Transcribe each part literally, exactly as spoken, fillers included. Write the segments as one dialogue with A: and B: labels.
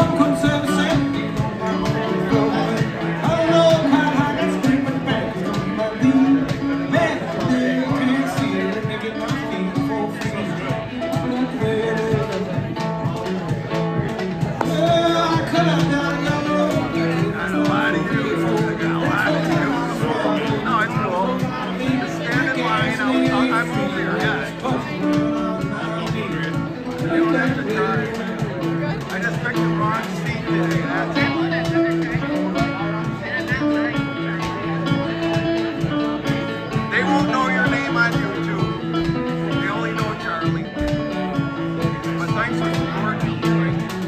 A: I just picked the wrong seat today. That's it. They won't know your name on YouTube. They only know Charlie. But thanks for supporting me.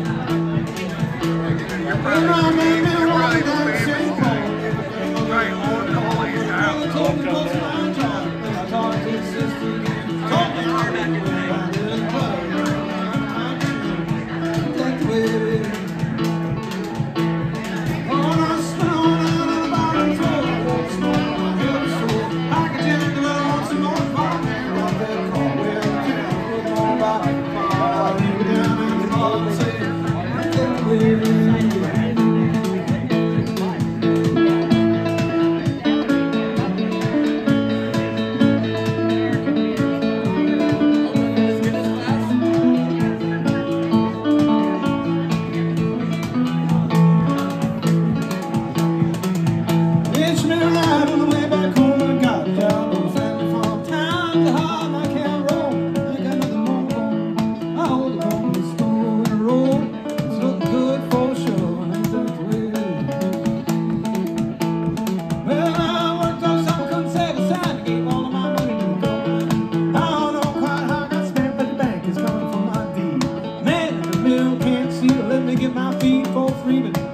A: You're probably, you're probably the favorite today. You probably own the place now.
B: Get my feet for free, but